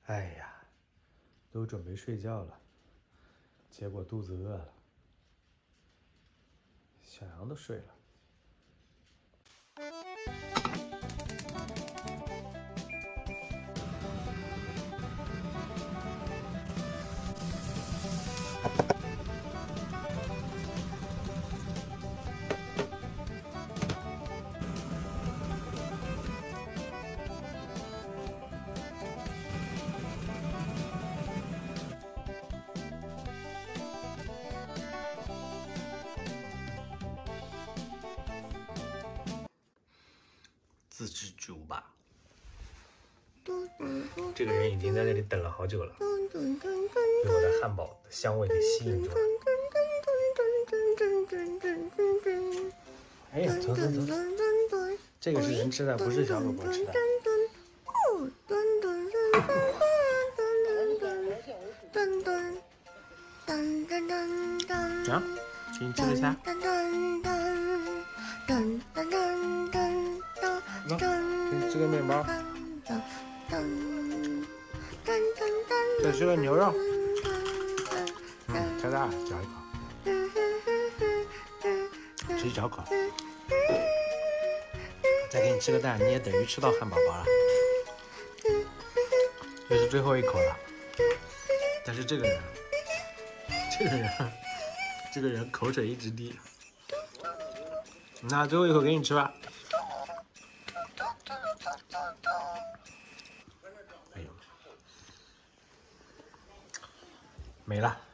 哎呀，都准备睡觉了，结果肚子饿了。小羊都睡了。自制巨无霸。这个人已经在那里等了好久了，被我的汉堡的香味给吸引住了。哎呀，走走走，这个是人吃的，不是小狗狗吃的。啊，请你吃一下。给你吃个面包。这是个牛肉。太大了，嚼一口。吃一小口。再给你吃个蛋，你也等于吃到汉堡包了。这是最后一口了。但是这个人口水一直滴。那最后一口给你吃吧。哎呦，没了。